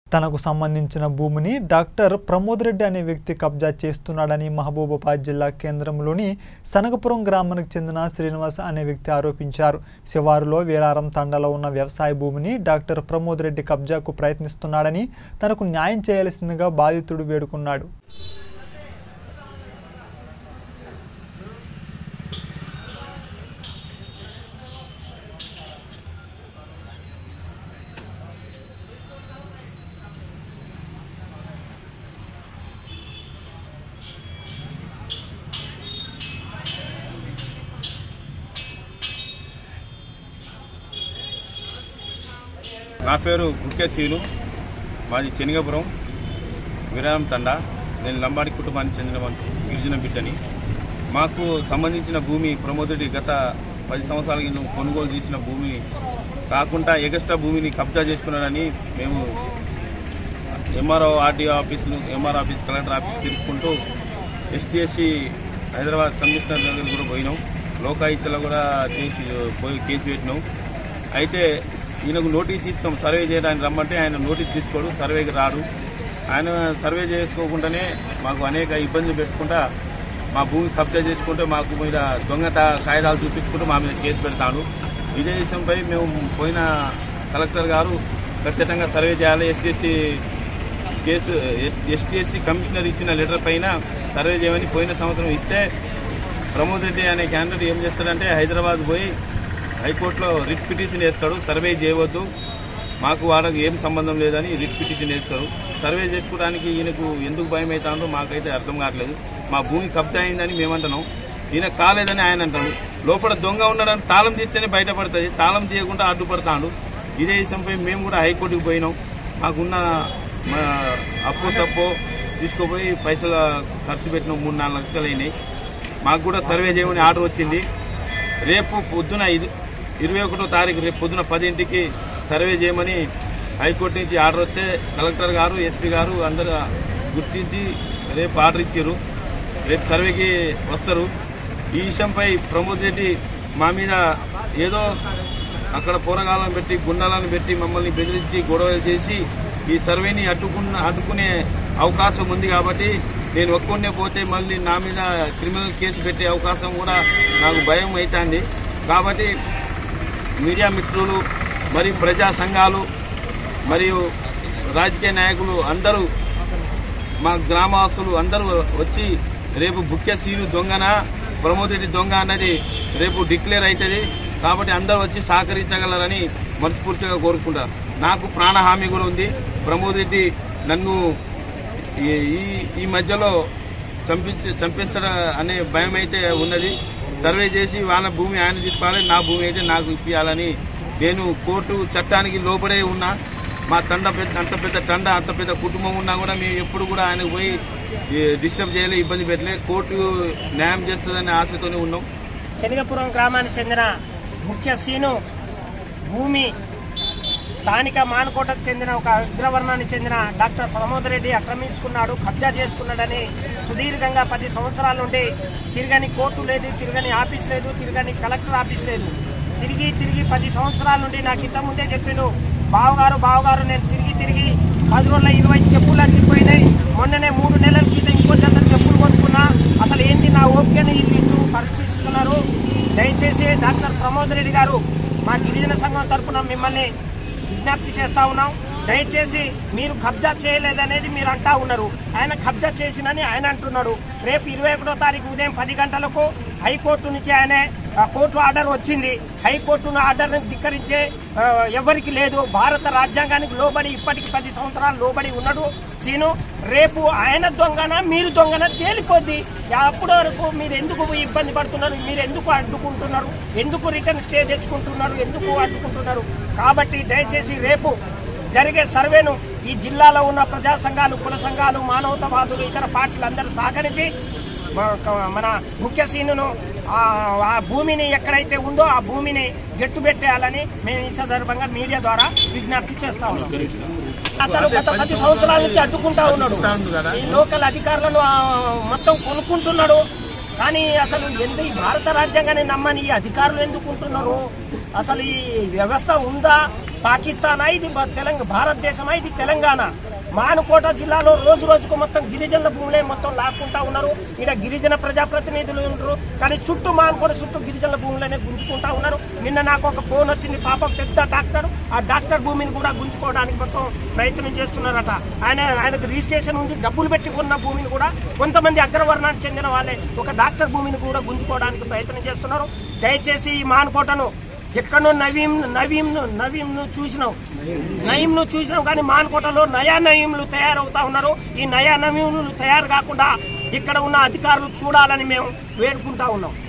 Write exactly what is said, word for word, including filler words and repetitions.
తనకు సంబంధించిన భూమిని డాక్టర్ ప్రమోద్ రెడ్డి అనే వ్యక్తి కబ్జా చేస్తున్నాడని మహబూబాబాద్ జిల్లా కేంద్రంలోని సనగపురం గ్రామానికి చెందిన శ్రీనివాస్ అనే వ్యక్తి ఆరోపించారు. శివారులో వీరారం తండాలో ఉన్న వ్యవసాయ భూమిని డాక్టర్ ప్రమోద్ రెడ్డి కబ్జాకు ప్రయత్నిస్తున్నాడని తనకు న్యాయం చేయాల్సిందిగా బాధితుడు వేడుకున్నాడు. నా పేరు గుక్కే సీను, మాది చెనిగపురం వీరారం తండా. నేను లంబాడి కుటుంబానికి చెందిన గిరిజన బిడ్డని. మాకు సంబంధించిన భూమి ప్రమోద్ రెడ్డి గత పది సంవత్సరాల కింద కొనుగోలు చేసిన భూమి కాకుండా ఎగస్ట్రా భూమిని కబ్జా చేసుకున్నాడని మేము ఎంఆర్ఓ ఆర్డీఓ ఆఫీసులు ఎంఆర్ ఆఫీస్ కలెక్టర్ ఆఫీస్ తిరుగుకుంటూ ఎస్టీఎస్సీ హైదరాబాద్ కమిషనర్ దగ్గర కూడా పోయినాం. లోకాయుక్తలో కూడా చేసి పోయి కేసు పెట్టినాం. అయితే ఈయనకు నోటీస్ ఇస్తాం సర్వే చేయడానికి రమ్మంటే ఆయన నోటీస్ తీసుకోడు, సర్వేకి రాడు. ఆయన సర్వే చేసుకోకుండానే మాకు అనేక ఇబ్బందులు పెట్టుకుంటా మా భూమి కబ్జా చేసుకుంటే మాకు మీద దొంగ కాగితాలు చూపించుకుంటూ మా మీద కేసు పెడతాడు. ఇదే విషయంపై మేము పోయిన కలెక్టర్ గారు ఖచ్చితంగా సర్వే చేయాలి, ఎస్టీఎస్సీ కేసు ఎస్టీఎస్సీ కమిషనర్ ఇచ్చిన లెటర్ పైన సర్వే చేయమని పోయిన సంవత్సరం ఇస్తే ప్రమోద్ రెడ్డి అనే క్యాండిడేట్ ఏం చేస్తాడంటే హైదరాబాద్ పోయి హైకోర్టులో రిట్ పిటిషన్ వేస్తాడు. సర్వే చేయవద్దు, మాకు వాళ్ళకి ఏం సంబంధం లేదని రిట్ పిటిషన్ వేస్తాడు. సర్వే చేసుకోవడానికి ఈయనకు ఎందుకు భయం అవుతుందో మాకైతే అర్థం కావట్లేదు. మా భూమి కబ్జా అయిందని మేమంటున్నాం, ఈయన కాలేదని ఆయన అంటాడు. లోపల దొంగ ఉన్నాడని తాళం తీస్తేనే బయటపడుతుంది, తాళం తీయకుండా అడ్డుపడతాడు. ఇదే విషయంపై మేము కూడా హైకోర్టుకు పోయినాం. మాకున్న అప్పు సప్పు తీసుకోపోయి పైసలు ఖర్చు పెట్టినాం, మూడు నాలుగు లక్షలు అయినాయి. మాకు కూడా సర్వే చేయమని ఆర్డర్ వచ్చింది. రేపు పొద్దున ఐదు ఇరవై ఒకటో తారీఖు రేపు పొద్దున పదింటికి సర్వే చేయమని హైకోర్టు నుంచి ఆర్డర్ వస్తే కలెక్టర్ గారు ఎస్పీ గారు అందరూ గుర్తించి రేపు ఆర్డర్ ఇచ్చారు. రేపు సర్వేకి వస్తారు. ఈ విషయంపై ప్రమోద్ రెడ్డి మా మీద ఏదో అక్కడ పోరగాలను పెట్టి గుండాలను పెట్టి మమ్మల్ని బెదిరించి గొడవలు చేసి ఈ సర్వేని అడ్డుకున్న అడ్డుకునే అవకాశం ఉంది. కాబట్టి నేను ఒక్కొన్నే పోతే మళ్ళీ నా మీద క్రిమినల్ కేసు పెట్టే అవకాశం కూడా నాకు భయం అవుతుంది. కాబట్టి మీడియా మిత్రులు మరియు ప్రజా సంఘాలు మరియు రాజకీయ నాయకులు అందరూ మా గ్రామవాసులు అందరూ వచ్చి రేపు గుక్కే సీను దొంగన ప్రమోద్ రెడ్డి దొంగ అన్నది రేపు డిక్లేర్ అవుతుంది. కాబట్టి అందరూ వచ్చి సహకరించగలరని మనస్ఫూర్తిగా కోరుకుంటారు. నాకు ప్రాణహామీ కూడా ఉంది. ప్రమోద్ రెడ్డి నన్ను ఈ ఈ మధ్యలో చంపించ చంపిస్తాడు అనే భయం అయితే ఉన్నది. సర్వే చేసి వాళ్ళ భూమి ఆయన తీసుకోవాలి, నా భూమి అయితే నాకు ఇప్పించాలని నేను కోర్టు చట్టానికి లోపడే ఉన్నా. మా తండ పెద్ద అంత పెద్ద తండ అంత పెద్ద కుటుంబం ఉన్నా కూడా మేము ఎప్పుడు కూడా ఆయనకు పోయి డిస్టర్బ్ చేయలే, ఇబ్బంది పెట్టలే. కోర్టు న్యాయం చేస్తుందనే ఆశతోనే ఉన్నాం. శనిగపురం గ్రామానికి చెందిన ముఖ్య సీను భూమి స్థానిక మానుకోటకు చెందిన ఒక అగ్రవర్ణానికి చెందిన డాక్టర్ ప్రమోద్ రెడ్డి ఆక్రమించుకున్నాడు, కబ్జా చేసుకున్నాడని సుదీర్ఘంగా పది సంవత్సరాల నుండి తిరగని కోర్టు లేదు, తిరగని ఆఫీస్ లేదు, తిరగని కలెక్టర్ ఆఫీస్ లేదు. తిరిగి తిరిగి పది సంవత్సరాల నుండి నాకు ఇంత ముందే చెప్పిండు, బావగారు బావగారు నేను తిరిగి తిరిగి పది రోజుల ఇరవై చెప్పులు అట్టిపోయినాయి. మొన్ననే మూడు నెలల క్రితం ఇంకో జంత చెప్పులు కొనుక్కున్నా. అసలు ఏంటి నా ఓపికని వీళ్ళు పరీక్షిస్తున్నారు. దయచేసి డాక్టర్ ప్రమోద్ రెడ్డి గారు మా గిరిజన సంఘం తరఫున మిమ్మల్ని విజ్ఞప్తి చేస్తా ఉన్నాం. దయచేసి మీరు కబ్జా చేయలేదనేది మీరు అంటా ఉన్నారు, ఆయన కబ్జా చేసినని ఆయన అంటున్నాడు. రేపు ఇరవై ఒకటో తారీఖు ఉదయం పది గంటలకు హైకోర్టు నుంచి ఆయన కోర్టు ఆర్డర్ వచ్చింది. హైకోర్టును ఆర్డర్ని ధిక్కరించే ఎవరికి లేదు. భారత రాజ్యాంగానికి లోబడి ఇప్పటికి పది సంవత్సరాలు లోబడి ఉన్నాడు సీను. రేపు ఆయన దొంగన మీరు దొంగన తేలిపోద్ది. అప్పటి వరకు మీరు ఎందుకు ఇబ్బంది పడుతున్నారు, మీరు ఎందుకు అడ్డుకుంటున్నారు, ఎందుకు రిటర్న్ స్టే తెచ్చుకుంటున్నారు, ఎందుకు అడ్డుకుంటున్నారు. కాబట్టి దయచేసి రేపు జరిగే సర్వేను ఈ జిల్లాలో ఉన్న ప్రజా సంఘాలు, కుల సంఘాలు, మానవతావాదులు, ఇతర పార్టీలు అందరూ సహకరించి మన ముఖ్య సీనును ఆ భూమిని ఎక్కడైతే ఉందో ఆ భూమిని గట్టు పెట్టేయాలని మేము ఈ సందర్భంగా మీడియా ద్వారా విజ్ఞప్తి చేస్తా ఉన్నాం. అతను గత పది సంవత్సరాల నుంచి అడ్డుకుంటా ఉన్నాడు. ఈ లోకల్ అధికారులను మొత్తం కొనుక్కుంటున్నాడు. కానీ అసలు ఎంత ఈ భారత రాజ్యాంగాన్ని నమ్మని ఈ అధికారులు ఎందుకుంటున్నారు? అసలు ఈ వ్యవస్థ ఉందా? పాకిస్తానా ఇది తెలంగాణ భారతదేశమా ఇది తెలంగాణ. మానుకోట జిల్లాలో రోజు రోజుకు మొత్తం గిరిజనుల భూములే మొత్తం లాక్కుంటా ఉన్నారు. ఇక్కడ గిరిజన ప్రజాప్రతినిధులు ఉంటారు కానీ చుట్టూ మానుకోట చుట్టూ గిరిజనుల భూములనే గుంజుకుంటా ఉన్నారు. నిన్న నాకు ఒక ఫోన్ వచ్చింది, పాపం పెద్ద డాక్టర్, ఆ డాక్టర్ భూమిని కూడా గుంజుకోవడానికి మొత్తం ప్రయత్నం చేస్తున్నారట. ఆయన ఆయనకు రిజిస్ట్రేషన్ ఉంది, డబ్బులు పెట్టి కొన్న భూమిని కూడా కొంతమంది అగ్రవర్ణానికి చెందిన వాళ్ళే ఒక డాక్టర్ భూమిని కూడా గుంజుకోవడానికి ప్రయత్నం చేస్తున్నారు. దయచేసి ఈ మానుకోటను ఎక్కడో నవీం నవీం నవీంను చూసినాం నయీంను చూసినాం కానీ మానుకోటలో నయా నయీంలు తయారవుతా ఉన్నారు. ఈ నయా నవీంలు తయారు కాకుండా ఇక్కడ ఉన్న అధికారులు చూడాలని మేము వేడుకుంటా ఉన్నాం.